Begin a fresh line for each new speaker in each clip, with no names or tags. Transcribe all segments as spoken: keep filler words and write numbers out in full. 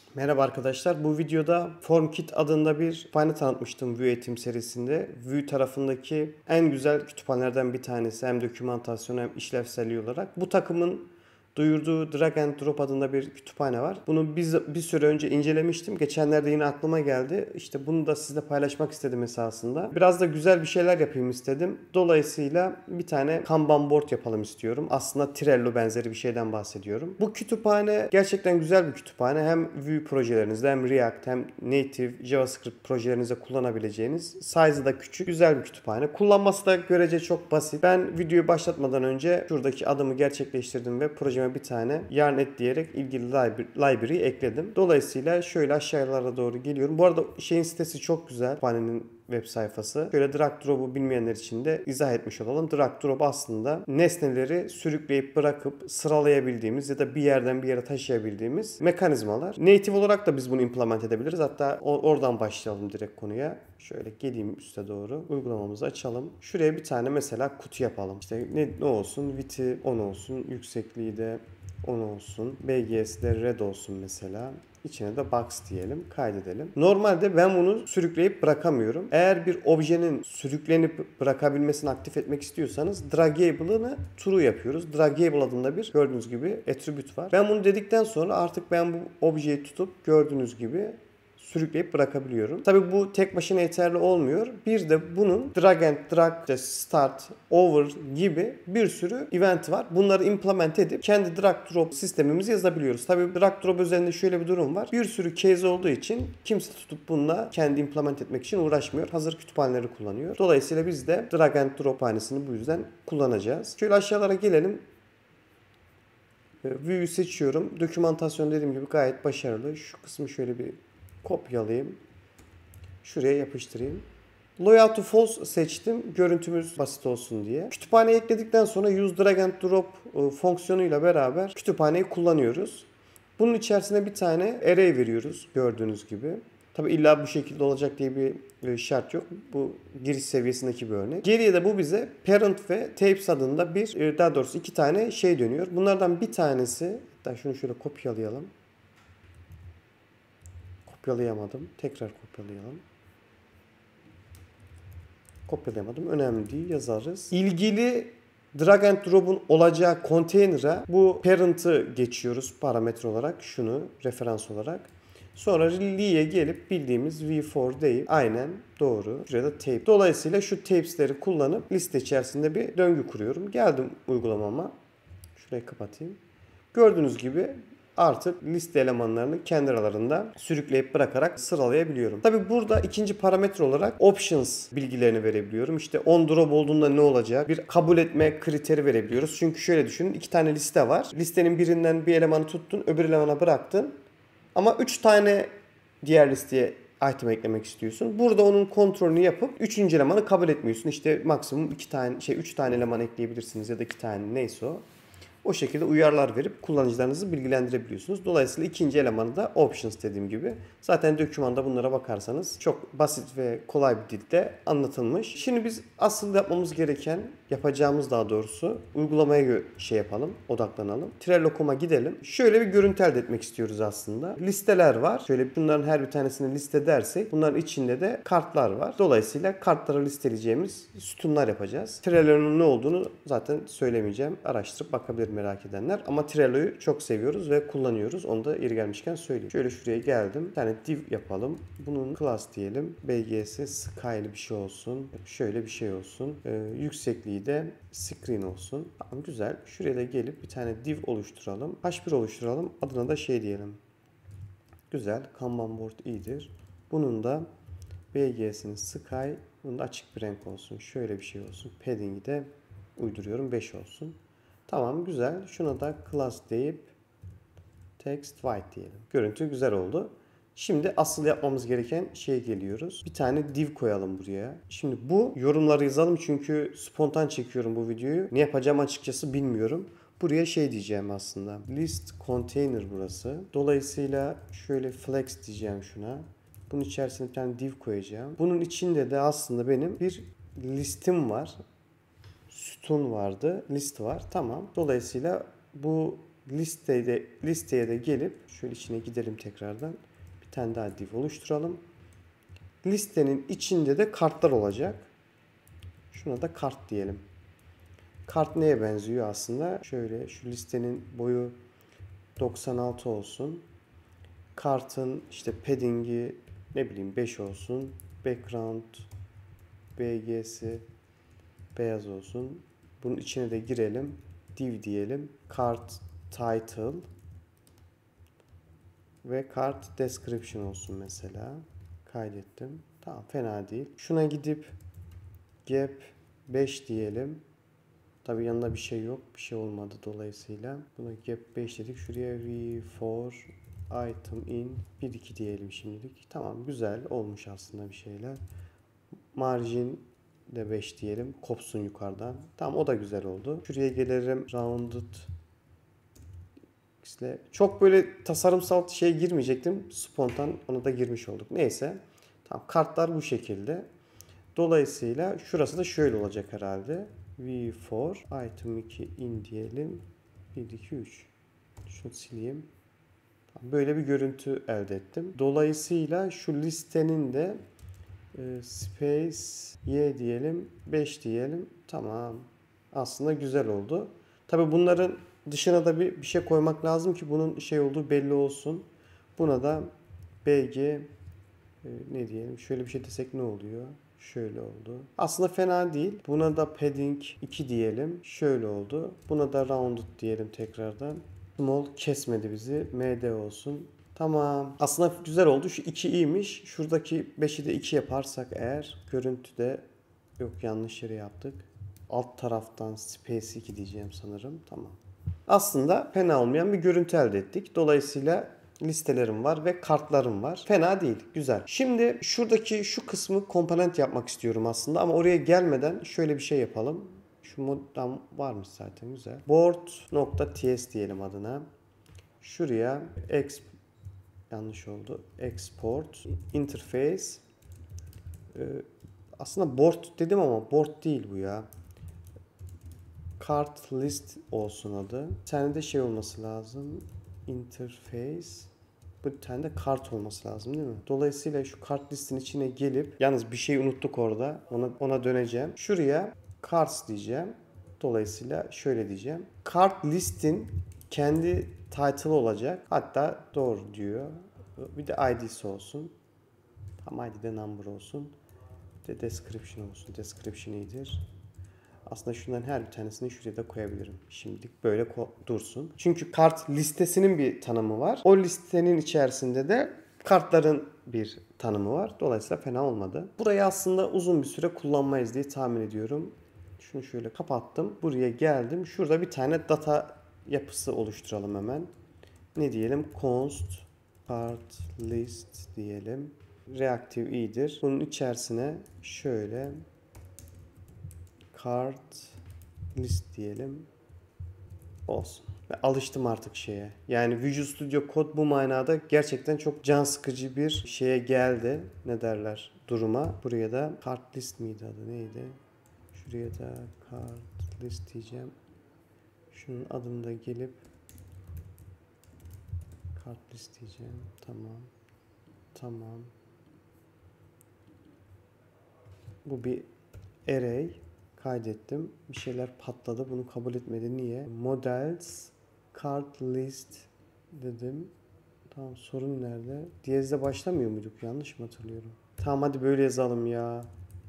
Merhaba arkadaşlar. Bu videoda FormKit adında bir kütüphane tanıtmıştım Vue eğitim serisinde. Vue tarafındaki en güzel kütüphanelerden bir tanesi. Hem dokümantasyon hem işlevselliği olarak. Bu takımın duyurduğu Drag and Drop adında bir kütüphane var. Bunu biz bir süre önce incelemiştim. Geçenlerde yine aklıma geldi. İşte bunu da sizle paylaşmak istedim esasında. Biraz da güzel bir şeyler yapayım istedim. Dolayısıyla bir tane Kanban board yapalım istiyorum. Aslında Trello benzeri bir şeyden bahsediyorum. Bu kütüphane gerçekten güzel bir kütüphane. Hem Vue projelerinizde hem React hem Native JavaScript projelerinizde kullanabileceğiniz, size'ı da küçük, güzel bir kütüphane. Kullanması da görece çok basit. Ben videoyu başlatmadan önce şuradaki adımı gerçekleştirdim ve projeme bir tane Yarn-et diyerek ilgili library'i ekledim. Dolayısıyla şöyle aşağılara doğru geliyorum. Bu arada şeyin sitesi çok güzel. Kütüphanenin web sayfası. Şöyle drag drop'u bilmeyenler için de izah etmiş olalım. Drag drop aslında nesneleri sürükleyip bırakıp sıralayabildiğimiz ya da bir yerden bir yere taşıyabildiğimiz mekanizmalar. Native olarak da biz bunu implement edebiliriz. Hatta oradan başlayalım direkt konuya. Şöyle geleyim üste doğru. Uygulamamızı açalım. Şuraya bir tane mesela kutu yapalım. İşte ne, ne olsun? Width'i on olsun. Yüksekliği de on olsun. B G S'de red olsun mesela. İçine de box diyelim. Kaydedelim. Normalde ben bunu sürükleyip bırakamıyorum. Eğer bir objenin sürüklenip bırakabilmesini aktif etmek istiyorsanız draggable'ını true yapıyoruz. Draggable adında bir gördüğünüz gibi attribute var. Ben bunu dedikten sonra artık ben bu objeyi tutup gördüğünüz gibi sürükleyip bırakabiliyorum. Tabi bu tek başına yeterli olmuyor. Bir de bunun drag and drag, start, over gibi bir sürü event var. Bunları implement edip kendi drag drop sistemimizi yazabiliyoruz. Tabi drag drop üzerinde şöyle bir durum var. Bir sürü case olduğu için kimse tutup bununla kendi implement etmek için uğraşmıyor. Hazır kütüphaneleri kullanıyor. Dolayısıyla biz de drag and drop hanesini bu yüzden kullanacağız. Şöyle aşağılara gelelim. Vue'yu seçiyorum. Dokümantasyon dediğim gibi gayet başarılı. Şu kısmı şöyle bir kopyalayayım. Şuraya yapıştırayım. Logout to false seçtim. Görüntümüz basit olsun diye. Kütüphaneyi ekledikten sonra use drag and drop fonksiyonuyla beraber kütüphaneyi kullanıyoruz. Bunun içerisine bir tane array veriyoruz gördüğünüz gibi. Tabi illa bu şekilde olacak diye bir şart yok. Bu giriş seviyesindeki bir örnek. Geriye de bu bize parent ve tapes adında bir, daha doğrusu iki tane şey dönüyor. Bunlardan bir tanesi, hatta şunu şöyle kopyalayalım. Kopyalayamadım. Tekrar kopyalayalım. Kopyalayamadım. Önemli değil. Yazarız. İlgili drag and drop'un olacağı container'a bu parent'ı geçiyoruz parametre olarak. Şunu referans olarak. Sonra Lee'ye gelip bildiğimiz v four deyip aynen doğru. Şurada tape. Dolayısıyla şu tapes'leri kullanıp liste içerisinde bir döngü kuruyorum. Geldim uygulamama. Şurayı kapatayım. Gördüğünüz gibi artık liste elemanlarını kendi aralarında sürükleyip bırakarak sıralayabiliyorum. Tabi burada ikinci parametre olarak options bilgilerini verebiliyorum. İşte on drop olduğunda ne olacak? Bir kabul etme kriteri verebiliyoruz. Çünkü şöyle düşünün, iki tane liste var. Listenin birinden bir elemanı tuttun, öbür elemana bıraktın. Ama üç tane diğer listeye item eklemek istiyorsun. Burada onun kontrolünü yapıp üçüncü elemanı kabul etmiyorsun. İşte maksimum iki tane şey üç tane eleman ekleyebilirsiniz ya da iki tane neyse o. O şekilde uyarılar verip kullanıcılarınızı bilgilendirebiliyorsunuz. Dolayısıyla ikinci elemanı da options dediğim gibi. Zaten dokümanda bunlara bakarsanız çok basit ve kolay bir dilde anlatılmış. Şimdi biz asıl yapmamız gereken, yapacağımız daha doğrusu uygulamaya şey yapalım, odaklanalım. Trello nokta com'a gidelim. Şöyle bir görüntü elde etmek istiyoruz aslında. Listeler var. Şöyle bunların her bir tanesini liste dersek bunların içinde de kartlar var. Dolayısıyla kartları listeleyeceğimiz sütunlar yapacağız. Trello'nun ne olduğunu zaten söylemeyeceğim. Araştırıp bakabilir merak edenler. Ama Trello'yu çok seviyoruz ve kullanıyoruz. Onu da yeri gelmişken söyleyeyim. Şöyle şuraya geldim. Bir tane div yapalım. Bunun class diyelim. B G S sky'li bir şey olsun. Şöyle bir şey olsun. Ee, yüksekliği de screen olsun. Tamam, güzel. Şuraya da gelip bir tane div oluşturalım. H bir oluşturalım. Adına da şey diyelim. Güzel. Kanban board iyidir. Bunun da B G S'nin sky. Bunun da açık bir renk olsun. Şöyle bir şey olsun. Padding'i de uyduruyorum. beş olsun. Tamam, güzel. Şuna da class deyip text white diyelim. Görüntü güzel oldu. Şimdi asıl yapmamız gereken şeye geliyoruz. Bir tane div koyalım buraya. Şimdi bu yorumları yazalım çünkü spontan çekiyorum bu videoyu. Ne yapacağım açıkçası bilmiyorum. Buraya şey diyeceğim aslında. List container burası. Dolayısıyla şöyle flex diyeceğim şuna. Bunun içerisine bir tane div koyacağım. Bunun içinde de aslında benim bir listim var. Sütun vardı. List var. Tamam. Dolayısıyla bu listeye de, listeye de gelip şöyle içine gidelim tekrardan. Bir tane daha div oluşturalım. Listenin içinde de kartlar olacak. Şuna da kart diyelim. Kart neye benziyor aslında? Şöyle şu listenin boyu doksan altı olsun. Kartın işte padding'i ne bileyim beş olsun. Background B G'si beyaz olsun. Bunun içine de girelim. Div diyelim. Kart title ve kart description olsun mesela. Kaydettim. Tamam, fena değil. Şuna gidip gap beş diyelim. Tabi yanında bir şey yok. Bir şey olmadı dolayısıyla. Buna gap beş dedik. Şuraya v for item in bir iki diyelim şimdilik. Tamam, güzel olmuş aslında bir şeyler. Margin de beş diyelim. Kopsun yukarıdan. Tamam, o da güzel oldu. Şuraya gelirim. Rounded. İşte çok böyle tasarımsal şey girmeyecektim. Spontan ona da girmiş olduk. Neyse. Tamam, kartlar bu şekilde. Dolayısıyla şurası da şöyle olacak herhalde. v for item iki in diyelim. bir iki üç. Şunu sileyim. Böyle bir görüntü elde ettim. Dolayısıyla şu listenin de e, space y diyelim. beş diyelim. Tamam. Aslında güzel oldu. Tabi bunların dışına da bir, bir şey koymak lazım ki bunun şey olduğu belli olsun. Buna da bg e, ne diyelim? Şöyle bir şey desek ne oluyor? Şöyle oldu. Aslında fena değil. Buna da padding iki diyelim. Şöyle oldu. Buna da rounded diyelim tekrardan. Small kesmedi bizi. M D olsun. Tamam. Aslında güzel oldu. Şu iki iyiymiş. Şuradaki beşi de iki yaparsak eğer görüntüde yok, yanlış yere yaptık. Alt taraftan space iki diyeceğim sanırım. Tamam. Aslında fena olmayan bir görüntü elde ettik. Dolayısıyla listelerim var ve kartlarım var. Fena değil. Güzel. Şimdi şuradaki şu kısmı komponent yapmak istiyorum aslında ama oraya gelmeden şöyle bir şey yapalım. Şu moddan varmış zaten, güzel. Board.ts diyelim adına. Şuraya exp yanlış oldu. Export interface. Ee, aslında board dedim ama board değil bu ya. Kart list olsun adı. Bir tane de şey olması lazım. Interface. Bu bir tane de kart olması lazım değil mi? Dolayısıyla şu kart listin içine gelip, yalnız bir şey unuttuk orada. Ona, ona döneceğim. Şuraya cards diyeceğim. Dolayısıyla şöyle diyeceğim. Kart listin kendi title olacak. Hatta doğru diyor. Bir de I D'si olsun. Tam I D'de number olsun. Bir de description olsun. Description iyidir. Aslında şundan her bir tanesini şuraya da koyabilirim. Şimdilik böyle dursun. Çünkü kart listesinin bir tanımı var. O listenin içerisinde de kartların bir tanımı var. Dolayısıyla fena olmadı. Burayı aslında uzun bir süre kullanmayız diye tahmin ediyorum. Şunu şöyle kapattım. Buraya geldim. Şurada bir tane data yapısı oluşturalım hemen. Ne diyelim? Const kart list diyelim. Reactive iyidir. Bunun içerisine şöyle kart list diyelim. Olsun. Ve alıştım artık şeye. Yani Visual Studio Code bu manada gerçekten çok can sıkıcı bir şeye geldi. Ne derler? Duruma. Buraya da kart list miydi adı? Neydi? Şuraya da kart list diyeceğim. Şunun adını da gelip kart list diyeceğim. Tamam. Tamam. Bu bir array. Kaydettim. Bir şeyler patladı. Bunu kabul etmedi. Niye? Models card list dedim. Tamam, sorun nerede? Diyezle başlamıyor muyduk? Yanlış mı hatırlıyorum? Tamam, hadi böyle yazalım ya.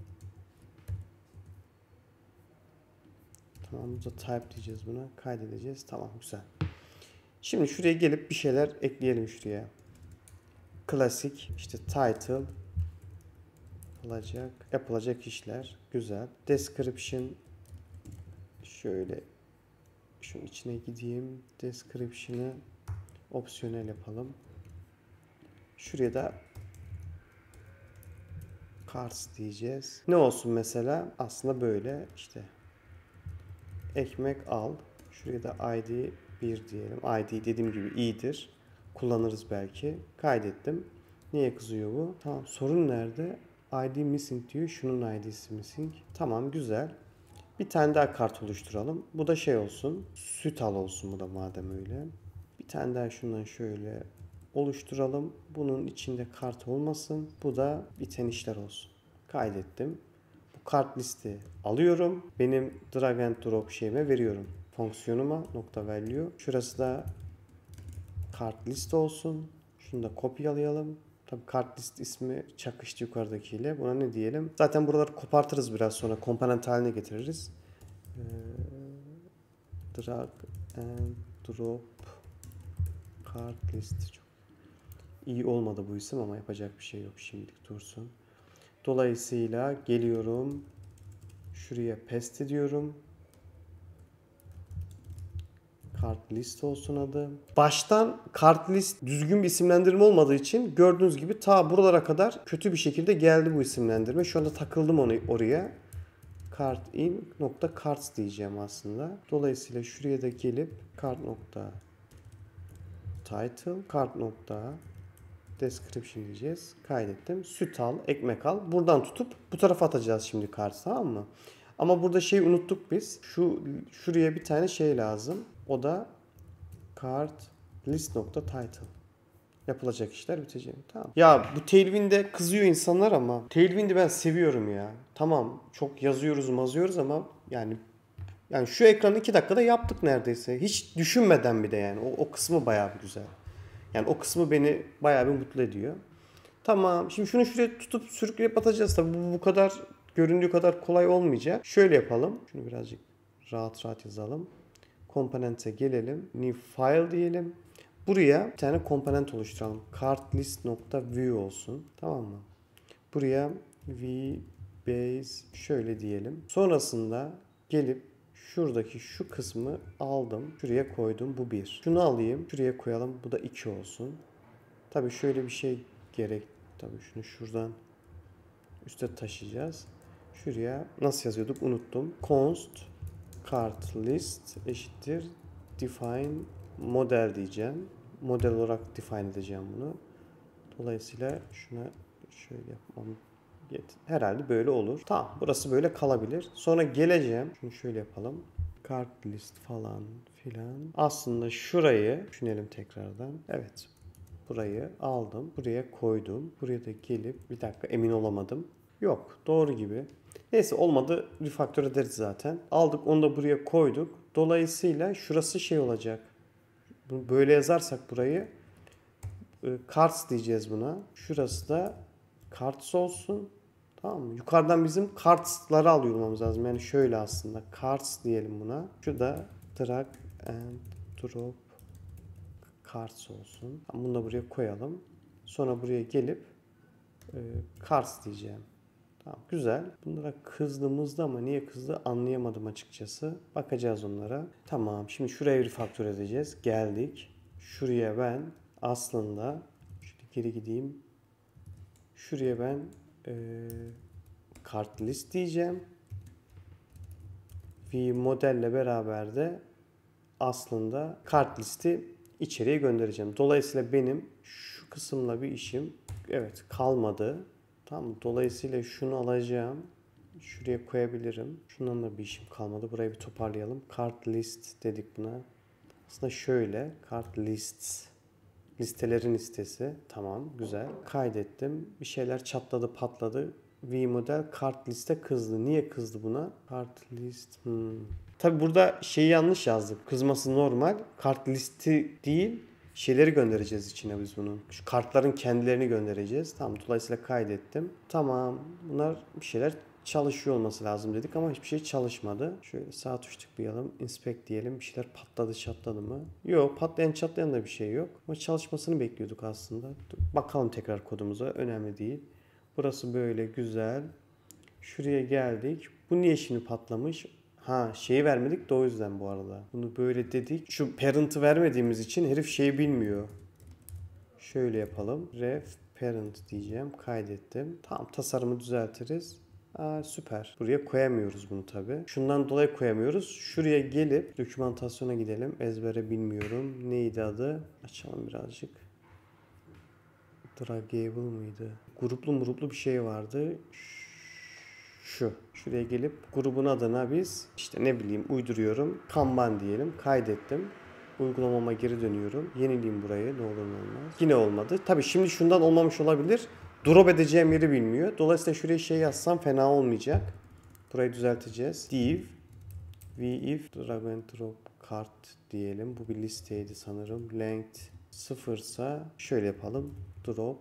Tamam, burada type diyeceğiz buna. Kaydedeceğiz. Tamam, güzel. Şimdi şuraya gelip bir şeyler ekleyelim şuraya. Klasik işte title yapılacak, yapılacak işler. Güzel. Description şöyle şunun içine gideyim. Description'ı opsiyonel yapalım. Şuraya da cards diyeceğiz. Ne olsun mesela? Aslında böyle işte ekmek al. Şuraya da I D bir diyelim. I D dediğim gibi iyidir. Kullanırız belki. Kaydettim. Niye kızıyor bu? Tamam, sorun nerede? I D missing diyor. Şunun I D'si missing. Tamam, güzel. Bir tane daha kart oluşturalım. Bu da şey olsun. Süt al olsun bu da madem öyle. Bir tane daha şundan şöyle oluşturalım. Bunun içinde kart olmasın. Bu da biten işler olsun. Kaydettim. Bu kart listi alıyorum. Benim drag and drop şeyime veriyorum. Fonksiyonuma nokta value. Şurası da kart list olsun. Şunu da kopyalayalım. Tabii kart list ismi çakıştı yukarıdakiyle. Buna ne diyelim? Zaten buraları kopartırız biraz sonra. Komponent haline getiririz. Ee, drag and drop kart list. Çok iyi olmadı bu isim ama yapacak bir şey yok. Şimdilik dursun. Dolayısıyla geliyorum. Şuraya paste ediyorum. Kart list olsun adı. Baştan kart list düzgün bir isimlendirme olmadığı için gördüğünüz gibi ta buralara kadar kötü bir şekilde geldi bu isimlendirme. Şu anda takıldım onu oraya. Kart in nokta cards diyeceğim aslında. Dolayısıyla şuraya da gelip kart nokta title kart nokta description diyeceğiz. Kaydettim. Süt al, ekmek al. Buradan tutup bu tarafa atacağız şimdi kart, tamam mı? Ama burada şeyi unuttuk biz. Şu şuraya bir tane şey lazım. O da kart list nokta title. Yapılacak işler bitecek. Tamam. Ya bu Tailwind'e kızıyor insanlar ama Tailwind'i ben seviyorum ya. Tamam çok yazıyoruz mazıyoruz ama yani yani şu ekranı iki dakikada yaptık neredeyse. Hiç düşünmeden bir de yani. O, o kısmı bayağı bir güzel. Yani o kısmı beni bayağı bir mutlu ediyor. Tamam. Şimdi şunu şuraya tutup sürükleyip atacağız. Tabii bu, bu kadar göründüğü kadar kolay olmayacak. Şöyle yapalım. Şunu birazcık rahat rahat yazalım. Komponente gelelim. New file diyelim. Buraya bir tane komponent oluşturalım. Kartlist.view olsun. Tamam mı? Buraya vbase şöyle diyelim. Sonrasında gelip şuradaki şu kısmı aldım. Şuraya koydum. Bu bir. Şunu alayım. Şuraya koyalım. Bu da iki olsun. Tabii şöyle bir şey gerek. Tabii şunu şuradan üste taşıyacağız. Şuraya nasıl yazıyorduk unuttum. Const cart list eşittir define model diyeceğim. Model olarak define edeceğim bunu. Dolayısıyla şuna şöyle yapmam herhalde böyle olur. Tamam, burası böyle kalabilir. Sonra geleceğim. Şunu şöyle yapalım. Cart list falan filan. Aslında şurayı düşünelim tekrardan. Evet. Burayı aldım. Buraya koydum. Buraya da gelip bir dakika emin olamadım. Yok. Doğru gibi. Neyse olmadı. Refaktör ederiz zaten. Aldık onu da buraya koyduk. Dolayısıyla şurası şey olacak. Böyle yazarsak burayı cards diyeceğiz buna. Şurası da cards olsun. Tamam mı? Yukarıdan bizim cards'ları alıyor olmamız lazım. Yani şöyle aslında. Cards diyelim buna. Şu da drag and drop cards olsun. Bunu da buraya koyalım. Sonra buraya gelip e, cards diyeceğim. Tamam, güzel. Bunlara kızdığımızda ama niye kızdı anlayamadım açıkçası. Bakacağız onlara. Tamam. Şimdi şuraya refaktör edeceğiz. Geldik. Şuraya ben aslında şöyle geri gideyim. Şuraya ben e, kart list diyeceğim. V modelle beraber de aslında kart listi içeriye göndereceğim. Dolayısıyla benim şu kısımla bir işim evet kalmadı. Tamam. Dolayısıyla şunu alacağım. Şuraya koyabilirim. Şundan da bir işim kalmadı. Burayı bir toparlayalım. Kart list dedik buna. Aslında şöyle. Kart lists. Listelerin listesi. Tamam. Güzel. Kaydettim. Bir şeyler çatladı patladı. V model kart liste kızdı. Niye kızdı buna? Kart list. Hmm. Tabi burada şeyi yanlış yazdık. Kızması normal. Kart listi değil. Şeyleri göndereceğiz içine biz bunun. Şu kartların kendilerini göndereceğiz. Tamam. Dolayısıyla kaydettim. Tamam. Bunlar bir şeyler çalışıyor olması lazım dedik ama hiçbir şey çalışmadı. Şöyle sağ tuş tıklayalım. Inspect diyelim. Bir şeyler patladı çatladı mı? Yok. Patlayan çatlayan da bir şey yok. Ama çalışmasını bekliyorduk aslında. Bakalım tekrar kodumuza. Önemli değil. Burası böyle güzel. Şuraya geldik. Bu niye şimdi patlamış? Ha şeyi vermedik de o yüzden bu arada. Bunu böyle dedik. Şu parent'ı vermediğimiz için herif şeyi bilmiyor. Şöyle yapalım. Ref parent diyeceğim. Kaydettim. Tamam, tasarımı düzeltiriz. Aa, süper. Buraya koyamıyoruz bunu tabi. Şundan dolayı koyamıyoruz. Şuraya gelip dokümantasyona gidelim. Ezbere bilmiyorum. Neydi adı? Açalım birazcık. Draggable mıydı? Gruplu muruplu bir şey vardı. şu. Şuraya gelip grubun adına biz işte ne bileyim uyduruyorum. Kanban diyelim. Kaydettim. Uygulamama geri dönüyorum. Yenileyim burayı. Ne olur ne olmaz. Yine olmadı. Tabii şimdi şundan olmamış olabilir. Drop edeceğim yeri bilmiyor. Dolayısıyla şuraya şey yazsam fena olmayacak. Burayı düzelteceğiz. Div if drag and drop kart diyelim. Bu bir listeydi sanırım. Length sıfırsa şöyle yapalım. Drop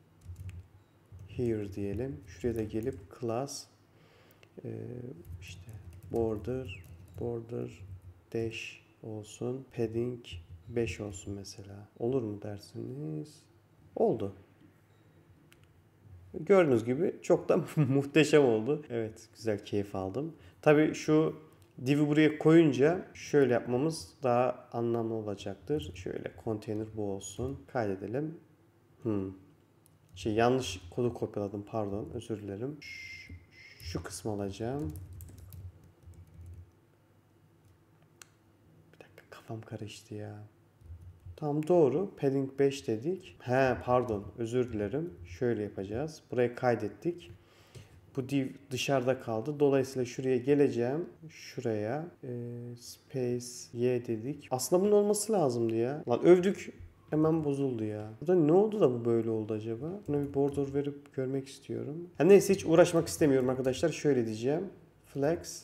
here diyelim. Şuraya da gelip class e, işte border border dash olsun. Padding beş olsun mesela. Olur mu dersiniz? Oldu. Gördüğünüz gibi çok da muhteşem oldu. Evet, güzel keyif aldım. Tabii şu div'i buraya koyunca şöyle yapmamız daha anlamlı olacaktır. Şöyle konteyner bu olsun. Kaydedelim. Hmm. Şey yanlış kodu kopyaladım, pardon, özür dilerim. Şu, şu kısmı alacağım. Bir dakika, kafam karıştı ya. Tam doğru. Padding beş dedik. He pardon, özür dilerim. Şöyle yapacağız. Burayı kaydettik. Bu div dışarıda kaldı. Dolayısıyla şuraya geleceğim. Şuraya e, space y dedik. Aslında bunun olması lazımdı ya. Lan övdük. Hemen bozuldu ya. Burada ne oldu da bu böyle oldu acaba? Buna bir border verip görmek istiyorum. Ha, neyse hiç uğraşmak istemiyorum arkadaşlar. Şöyle diyeceğim. Flex.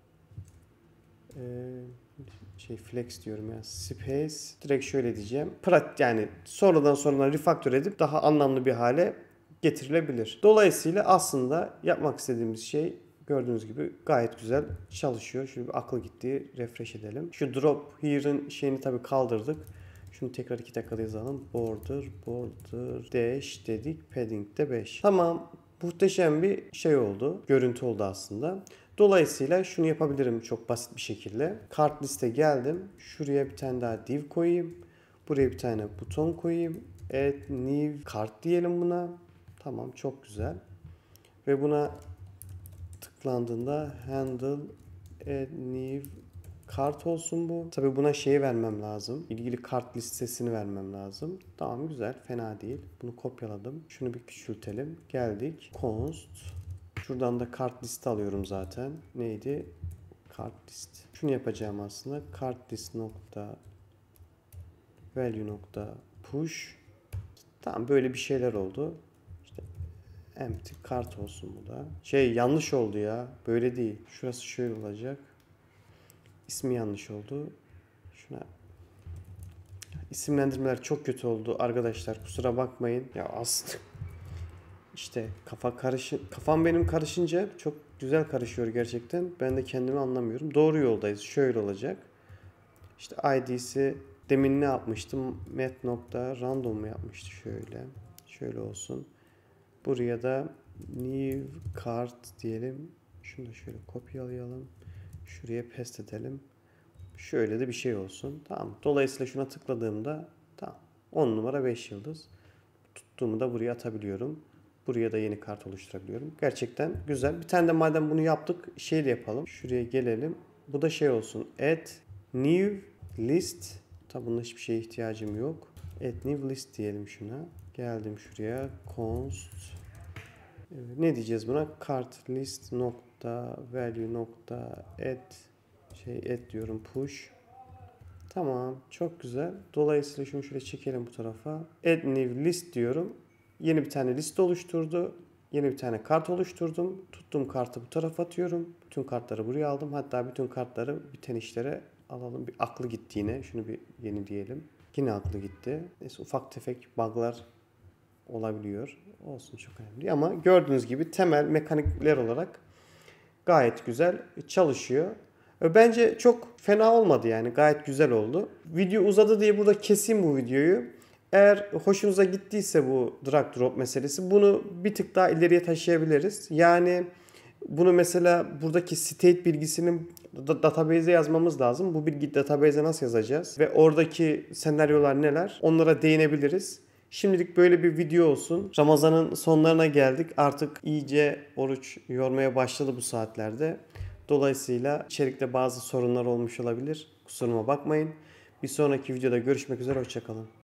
Ee, şey flex diyorum ya. Space. Direkt şöyle diyeceğim. Prat yani sonradan sonradan refactor edip daha anlamlı bir hale getirilebilir. Dolayısıyla aslında yapmak istediğimiz şey gördüğünüz gibi gayet güzel çalışıyor. Şöyle bir aklı gitti. Refresh edelim. Şu drop here'ın şeyini tabii kaldırdık. Şunu tekrar iki dakikada yazalım. Border, border, dash dedik. Padding de beş. Tamam. Muhteşem bir şey oldu. Görüntü oldu aslında. Dolayısıyla şunu yapabilirim çok basit bir şekilde. Kart liste geldim. Şuraya bir tane daha div koyayım. Buraya bir tane buton koyayım. Add new kart diyelim buna. Tamam, çok güzel. Ve buna tıklandığında handle add new kart olsun bu. Tabi buna şey vermem lazım. İlgili kart listesini vermem lazım. Tamam, güzel. Fena değil. Bunu kopyaladım. Şunu bir küçültelim. Geldik. Const. Şuradan da kart liste alıyorum zaten. Neydi? Kart list. Şunu yapacağım aslında. Kart list nokta value nokta push. Tamam, böyle bir şeyler oldu. İşte empty kart olsun bu da. Şey yanlış oldu ya. Böyle değil. Şurası şöyle olacak. İsmi yanlış oldu. Şuna isimlendirmeler çok kötü oldu arkadaşlar. Kusura bakmayın. Ya aslında işte kafa karışı kafam benim karışınca çok güzel karışıyor gerçekten. Ben de kendimi anlamıyorum. Doğru yoldayız. Şöyle olacak. İşte I D'si demin ne yapmıştım? Met nokta random mu yapmıştı şöyle. Şöyle olsun. Buraya da new card diyelim. Şunu da şöyle kopyalayalım. Şuraya paste edelim. Şöyle de bir şey olsun. Tamam. Dolayısıyla şuna tıkladığımda tamam. on numara beş yıldız. Tuttuğumu da buraya atabiliyorum. Buraya da yeni kart oluşturabiliyorum. Gerçekten güzel. Bir tane de madem bunu yaptık, şey de yapalım. Şuraya gelelim. Bu da şey olsun. Add new list. Tabi bunda hiçbir şeye ihtiyacım yok. Add new list diyelim şuna. Geldim şuraya. Const. Evet, ne diyeceğiz buna? Kart list nokta value nokta add şey add diyorum, push. Tamam, çok güzel. Dolayısıyla şunu şöyle çekelim bu tarafa. Add new list diyorum. Yeni bir tane liste oluşturdu. Yeni bir tane kart oluşturdum. Tuttuğum kartı bu tarafa atıyorum. Bütün kartları buraya aldım. Hatta bütün kartları biten işlere alalım. Bir aklı gitti yine. Şunu bir yeni diyelim. Yine aklı gitti. Neyse, ufak tefek bug'lar olabiliyor. Olsun, çok önemli değil. Ama gördüğünüz gibi temel mekanikler olarak gayet güzel çalışıyor. Bence çok fena olmadı yani. Gayet güzel oldu. Video uzadı diye burada keseyim bu videoyu. Eğer hoşunuza gittiyse bu drag drop meselesi, bunu bir tık daha ileriye taşıyabiliriz. Yani bunu mesela buradaki state bilgisini database'e yazmamız lazım. Bu bilgi database'e nasıl yazacağız? Ve oradaki senaryolar neler? Onlara değinebiliriz. Şimdilik böyle bir video olsun. Ramazan'ın sonlarına geldik. Artık iyice oruç yormaya başladı bu saatlerde. Dolayısıyla içerikte bazı sorunlar olmuş olabilir. Kusuruma bakmayın. Bir sonraki videoda görüşmek üzere. Hoşça kalın.